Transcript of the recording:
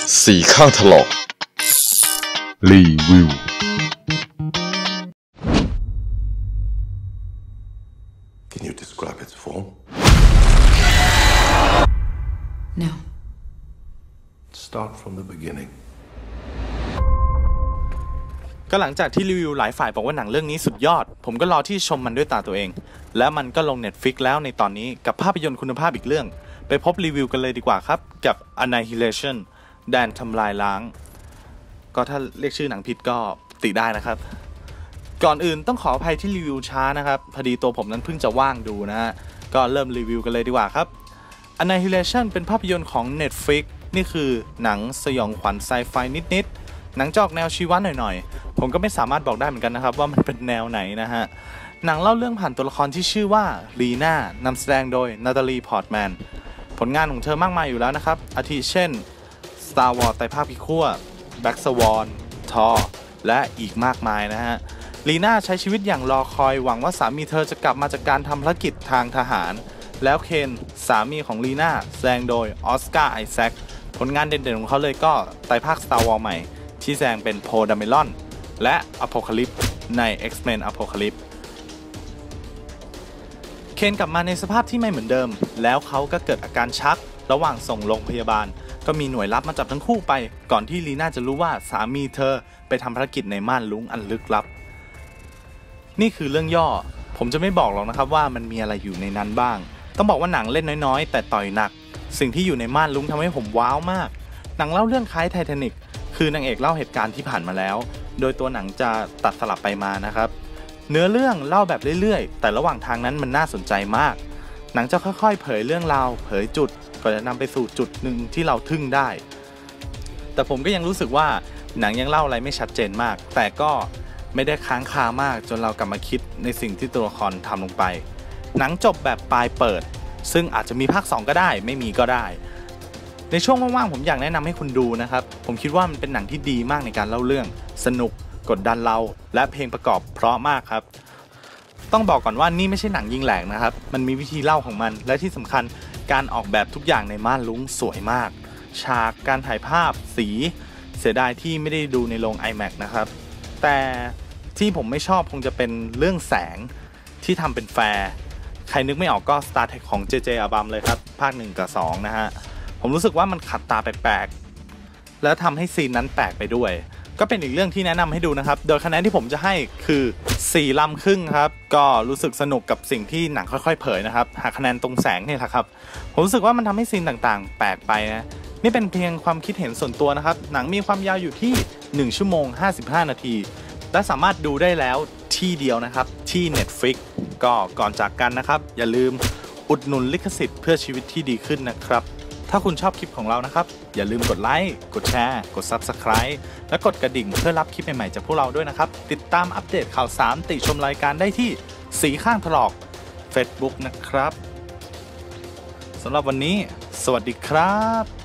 สีข้างถลอกรีวิว Can you describe its form? No. Start from the beginning. ก็หลังจากที่รีวิวหลายฝ่ายบอกว่าหนังเรื่องนี้สุดยอดผมก็รอที่ชมมันด้วยตาตัวเองและมันก็ลง Netflix แล้วในตอนนี้กับภาพยนตร์คุณภาพอีกเรื่องไปพบรีวิวกันเลยดีกว่าครับกับ Annihilation แดนทำลายล้างก็ถ้าเรียกชื่อหนังผิดก็ติได้นะครับก่อนอื่นต้องขออภัยที่รีวิวช้านะครับพอดีตัวผมนั้นเพิ่งจะว่างดูนะฮะก็เริ่มรีวิวกันเลยดีกว่าครับ Annihilation เป็นภาพยนตร์ของ Netflix นี่คือหนังสยองขวัญไซไฟนิดๆหนังจอกแนวชีวะหน่อยๆผมก็ไม่สามารถบอกได้เหมือนกันนะครับว่ามันเป็นแนวไหนนะฮะหนังเล่าเรื่องผ่านตัวละครที่ชื่อว่าลีน่านำแสดงโดยนาตาลีพอร์ตแมนผลงานของเธอมากมายอยู่แล้วนะครับอาทิเช่น Star Wars ไตรภาคพิฆาต Black Swan Thor และอีกมากมายนะฮะลีน่าใช้ชีวิตอย่างรอคอยหวังว่าสามีเธอจะกลับมาจากการทำภารกิจทางทหารแล้วเคนสามีของลีน่าแสดงโดยออสการ์ไอแซคผลงานเด่นๆของเขาเลยก็ไตรภาค Star Wars ใหม่ที่แสดงเป็นโพดาเมลอนและอโพคาลิปใน X-Men Apocalypse เคนกลับมาในสภาพที่ไม่เหมือนเดิมแล้วเขาก็เกิดอาการชักระหว่างส่งโรงพยาบาลก็มีหน่วยลับมาจับทั้งคู่ไปก่อนที่ลีน่าจะรู้ว่าสามีเธอไปทำภารกิจในม่านลุ้งอันลึกลับนี่คือเรื่องย่อผมจะไม่บอกหรอกนะครับว่ามันมีอะไรอยู่ในนั้นบ้างต้องบอกว่าหนังเล่นน้อยๆแต่ต่อยหนักสิ่งที่อยู่ในม่านลุ้งทำให้ผมว้าวมากหนังเล่าเรื่องคล้ายไททานิคคือนางเอกเล่าเหตุการณ์ที่ผ่านมาแล้วโดยตัวหนังจะตัดสลับไปมานะครับเนื้อเรื่องเล่าแบบเรื่อยๆแต่ระหว่างทางนั้นมันน่าสนใจมากหนังจะค่อยๆเผยเรื่องราวเผยจุดก่อนจะนำไปสู่จุดหนึ่งที่เราทึ่งได้แต่ผมก็ยังรู้สึกว่าหนังยังเล่าอะไรไม่ชัดเจนมากแต่ก็ไม่ได้ค้างคามากจนเรากลับมาคิดในสิ่งที่ตัวละครทำลงไปหนังจบแบบปลายเปิดซึ่งอาจจะมีภาค 2ก็ได้ไม่มีก็ได้ในช่วงว่างๆผมอยากแนะนำให้คุณดูนะครับผมคิดว่ามันเป็นหนังที่ดีมากในการเล่าเรื่องสนุกกดดันเราและเพลงประกอบเพราะมากครับต้องบอกก่อนว่านี่ไม่ใช่หนังยิงแหลกนะครับมันมีวิธีเล่าของมันและที่สำคัญการออกแบบทุกอย่างในม่านลุ้งสวยมากฉากการถ่ายภาพสีเสียดายที่ไม่ได้ดูในโรง IMAX นะครับแต่ที่ผมไม่ชอบคงจะเป็นเรื่องแสงที่ทำเป็นแฟร์ใครนึกไม่ออกก็ Star Trek ของ JJ Abrams เลยครับภาค1กับ2นะฮะผมรู้สึกว่ามันขัดตาแปลกๆแล้วทำให้ซีนนั้นแปลกไปด้วยก็เป็นอีกเรื่องที่แนะนำให้ดูนะครับโดยคะแนนที่ผมจะให้คือ4 ลำครึ่งครับก็รู้สึกสนุกกับสิ่งที่หนังค่อยๆเผยนะครับหากคะแนนตรงแสงนี่แหละครับผมรู้สึกว่ามันทำให้ซีนต่างๆแปลกไปนะนี่เป็นเพียงความคิดเห็นส่วนตัวนะครับหนังมีความยาวอยู่ที่1 ชั่วโมง 55 นาทีและสามารถดูได้แล้วที่เดียวนะครับที่ Netflix ก็ก่อนจากกันนะครับอย่าลืมอุดหนุนลิขสิทธิ์เพื่อชีวิตที่ดีขึ้นนะครับถ้าคุณชอบคลิปของเรานะครับอย่าลืมกดไลค์กดแชร์กด Subscribe และกดกระดิ่งเพื่อรับคลิปใหม่ๆจากพวกเราด้วยนะครับติดตามอัปเดตข่าวสารติชมรายการได้ที่สีข้างถลอก Facebook นะครับสำหรับวันนี้สวัสดีครับ